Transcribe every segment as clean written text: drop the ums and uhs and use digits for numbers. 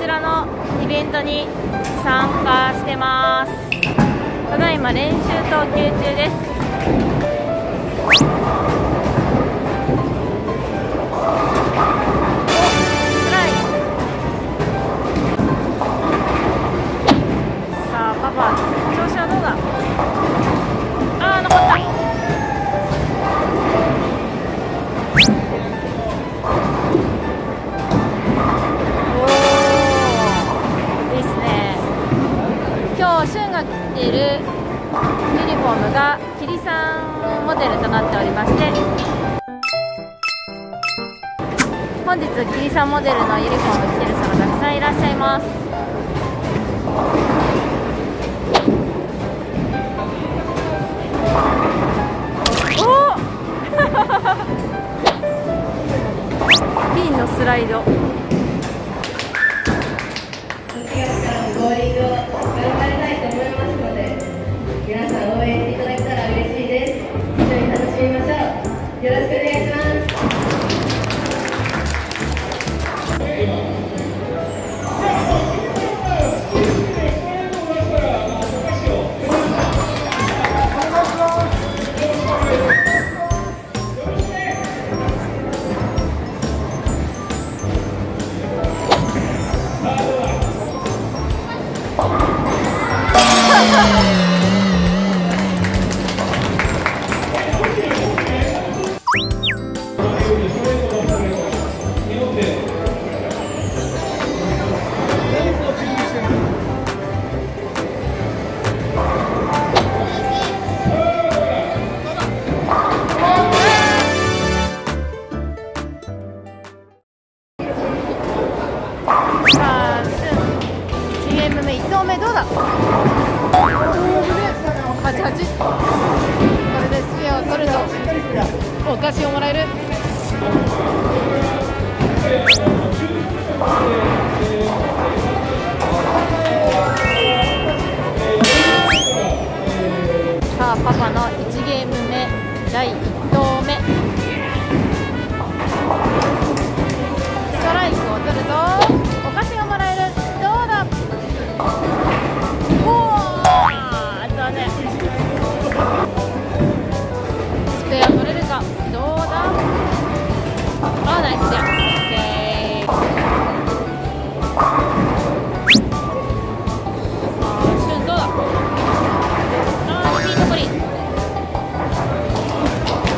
ちらのイベントに参加してます。ただいま練習投球中です。パパ、調子はどうだ。あー、残った。おー、いいっすね。今日、シュンが着ているユニフォームがキリさんモデルとなっておりまして、本日キリさんモデルのユニフォーム着てる人がたくさんいらっしゃいます。ピンのスライド。 6月からもボーリングを頑張りたいと思いますので、皆さん応援していただけたら嬉しいです。一緒に楽しみましょう。よろしくお願いします。 お菓子をもらえる。さあパパの1ゲーム目第1投目、ストライクを取るとお菓子がもらえる。どうだ。おー、残念。スペア取れるか。どうだ。あー、ナイスじゃん。オッケー。シュンどうだ。あー、スピードポリ。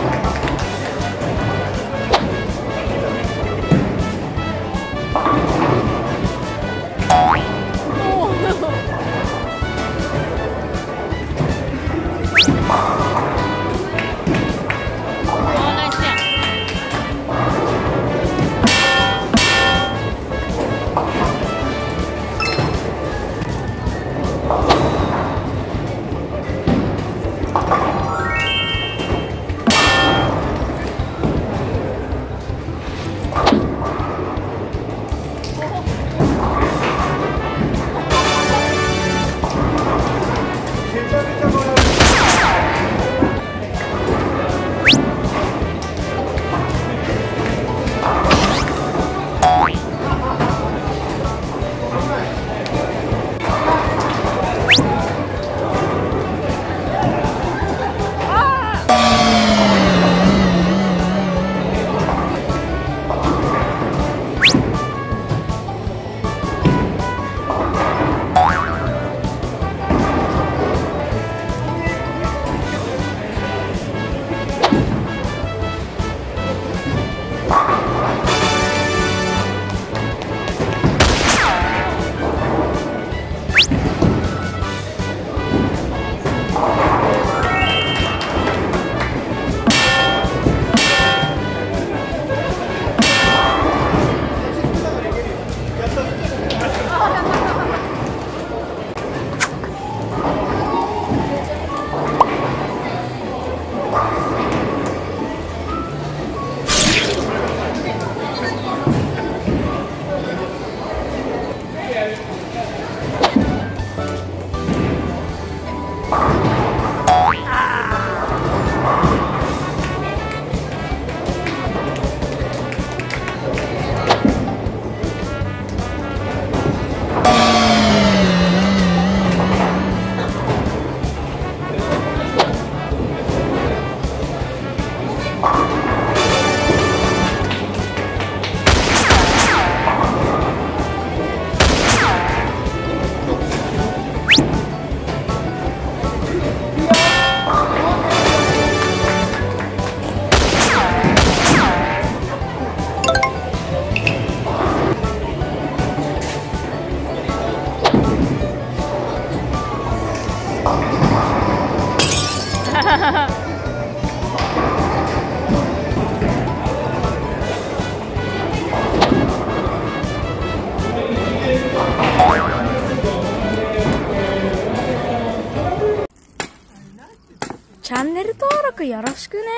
よろしくね。